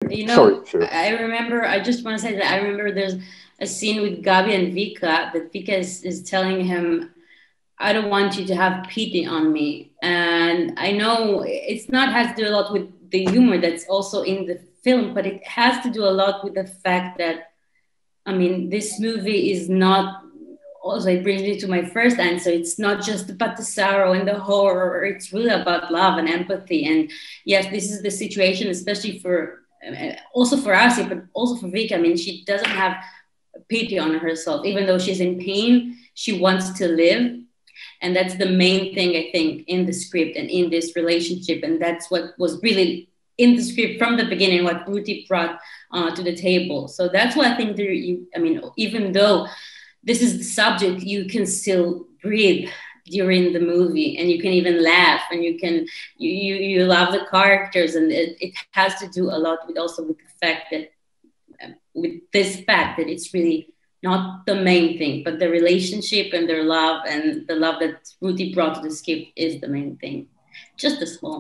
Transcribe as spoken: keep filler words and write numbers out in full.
You know, Sorry, sure. I remember, I just want to say that I remember there's a scene with Gabi and Vika that Vika is, is telling him, I don't want you to have pity on me. And I know it's not has to do a lot with the humor that's also in the film, but it has to do a lot with the fact that, I mean, this movie is not, also it brings me to my first answer. It's not just about the sorrow and the horror. It's really about love and empathy. And yes, this is the situation, especially for, uh, also for Asia, but also for Vika. I mean, she doesn't have pity on herself. Even though she's in pain, she wants to live. And that's the main thing, I think, in the script and in this relationship. And that's what was really in the script from the beginning, what Ruti brought uh, to the table. So that's why I think there, you, I mean, even though this is the subject, you can still breathe during the movie, and you can even laugh, and you can, you, you, you love the characters. And it, it has to do a lot with also with the fact that, uh, with this fact that it's really not the main thing, but the relationship and their love, and the love that Ruti brought to the script is the main thing. Just a small